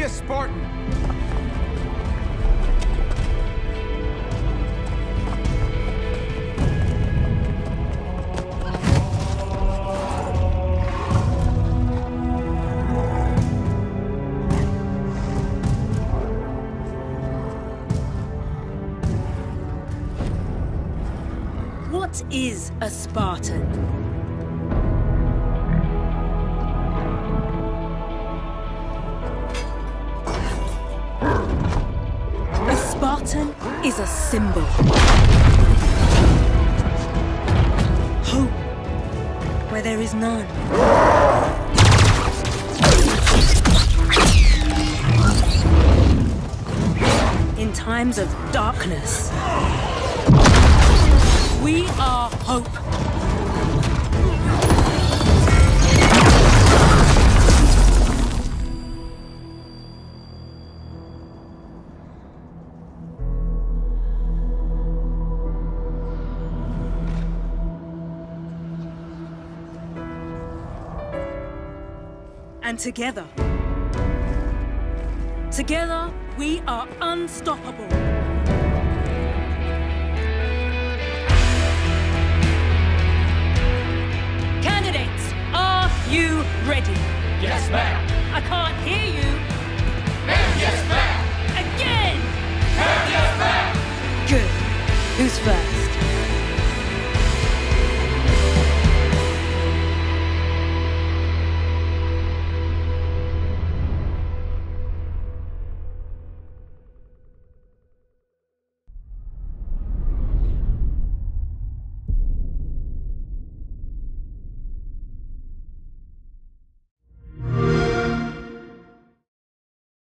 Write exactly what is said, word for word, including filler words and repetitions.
a Spartan! What is a Spartan? A Spartan is a symbol. Hope where there is none. In times of darkness, we are hope. And together, together we are unstoppable. Are you ready? Yes, ma'am. I can't hear you. Ma'am, yes, ma'am. Again! Ma'am, yes, ma'am. Good. Who's first?